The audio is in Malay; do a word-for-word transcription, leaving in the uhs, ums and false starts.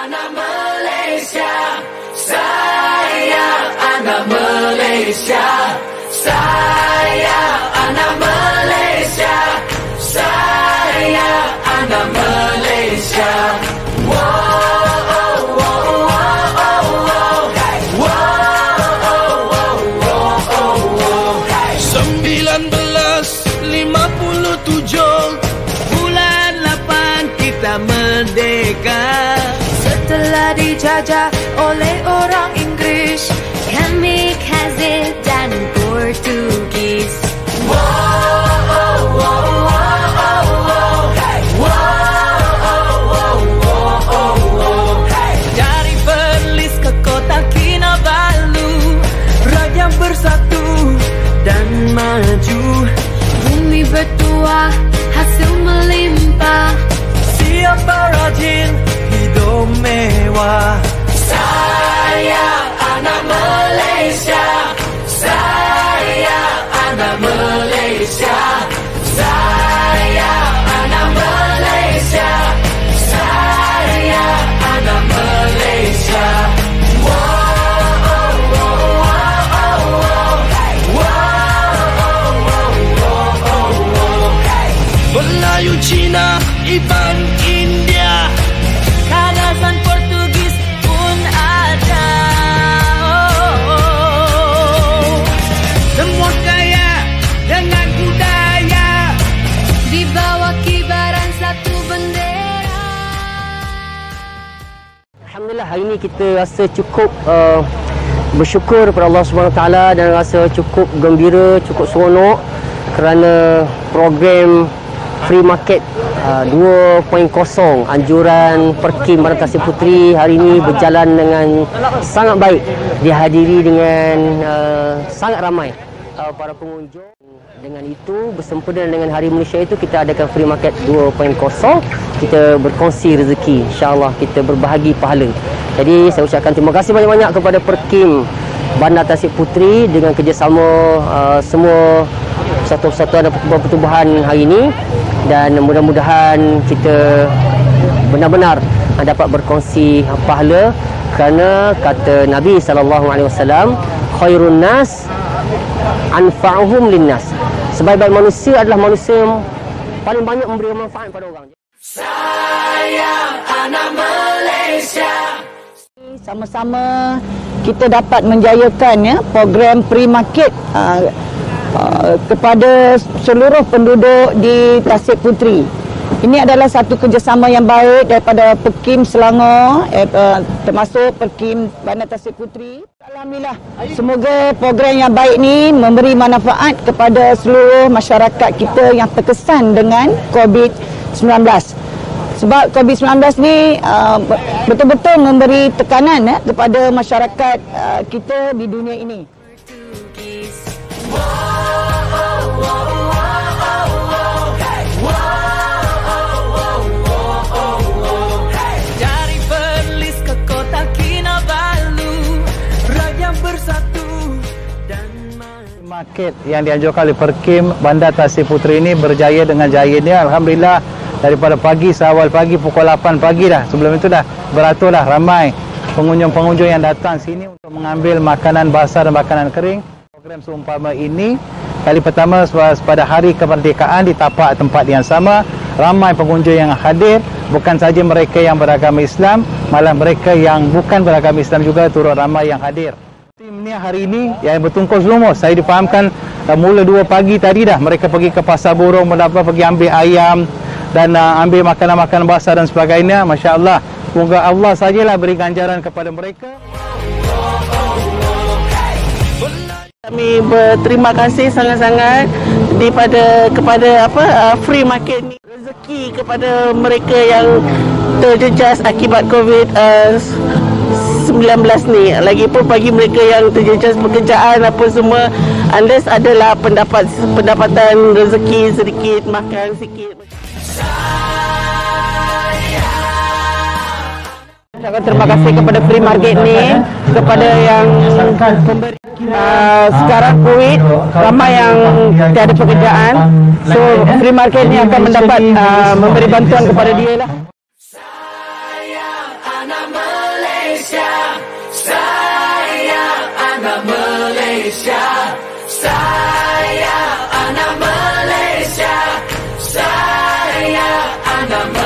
anak Malaysia, sayang anak Malaysia, sayang anak Malaysia, sayang anak Malaysia. sembilan belas lima puluh tujuh bulan lapan kita merdeka. Setelah dijajah oleh orang Inggris, kami Kazakh dan Portugis. Dari Perlis ke kota Kinabalu, rakyat bersatu dan maju. Bumi bertuah, hasil melimpah. Siapa rajin, hidup mewah. Sayang anak Malaysia, sayang anak Malaysia, sayang anak Malaysia, sayang anak Malaysia. Melayu, Cina, Iban, India, Kalasan Portugis pun ada. oh. Semua kaya dengan budaya, Di bawah kibaran satu bendera. Alhamdulillah, hari ini kita rasa cukup uh, bersyukur kepada Allah Subhanahu Wa Taala dan rasa cukup gembira, cukup seronok kerana program Free Market uh, dua titik kosong anjuran Perkim Bandar Tasik Puteri hari ini berjalan dengan sangat baik, dihadiri dengan uh, sangat ramai uh, para pengunjung. Dengan itu, bersempena dengan Hari Malaysia itu, kita adakan Free Market dua titik kosong. Kita berkongsi rezeki, insya-Allah kita berbahagi pahala. Jadi saya ucapkan terima kasih banyak-banyak kepada Perkim Bandar Tasik Puteri dengan kerjasama uh, semua persatuan-persatuan dan pertubuhan hari ini, dan mudah-mudahan kita benar-benar dapat berkongsi pahala kerana kata Nabi sallallahu alaihi wasallam, khairun nas anfa'uhum linnas. Sebaik-baik manusia adalah manusia yang paling banyak memberi manfaat pada orang. Sayang anak Malaysia. Sama-sama kita dapat menjayakan ya program Free Market uh, uh, kepada seluruh penduduk di Tasik Puteri. Ini adalah satu kerjasama yang baik daripada Perkim Selangor, eh, uh, termasuk Perkim Bandar Tasik Puteri. Alhamdulillah, semoga program yang baik ni memberi manfaat kepada seluruh masyarakat kita yang terkesan dengan COVID sembilan belas. Sebab COVID sembilan belas ni uh, betul-betul memberi tekanan eh, kepada masyarakat uh, kita di dunia ini. dari Perlis ke kota Kinabalu, rakyat bersatu dan maju. Market yang dianjurkan oleh Perkim Bandar Tasik Puteri ini berjaya dengan jayanya. Alhamdulillah, daripada pagi, seawal pagi pukul lapan pagi dah. Sebelum itu dah beratur dah ramai pengunjung-pengunjung yang datang sini untuk mengambil makanan basah dan makanan kering. Program seumpama ini kali pertama pada hari kemerdekaan di tapak tempat yang sama, ramai pengunjung yang hadir, bukan saja mereka yang beragama Islam, malah mereka yang bukan beragama Islam juga turut ramai yang hadir. Tim ni hari ini yang bertungkus lumus, saya difahamkan uh, mula dua pagi tadi dah mereka pergi ke pasar burung, mendapat pergi ambil ayam dan uh, ambil makanan-makanan basah dan sebagainya. Masya Allah, semoga Allah sajalah beri ganjaran kepada mereka. Kami berterima kasih sangat-sangat daripada kepada apa uh, Free Market ni, rezeki kepada mereka yang terjejas akibat COVID sembilan belas ni. Lagipun bagi mereka yang terjejas pekerjaan apa semua, unless adalah pendapat pendapatan rezeki sedikit, makan sikit. Terima kasih kepada Free Market ni, kepada yang memberi. Uh, sekarang COVID, ramai yang tiada pekerjaan, so Free Market ni akan mendapat uh, memberi bantuan kepada dia lah. Sayang anak Malaysia. Sayang anak Malaysia. Sayang anak Malaysia. Sayang anak Malaysia.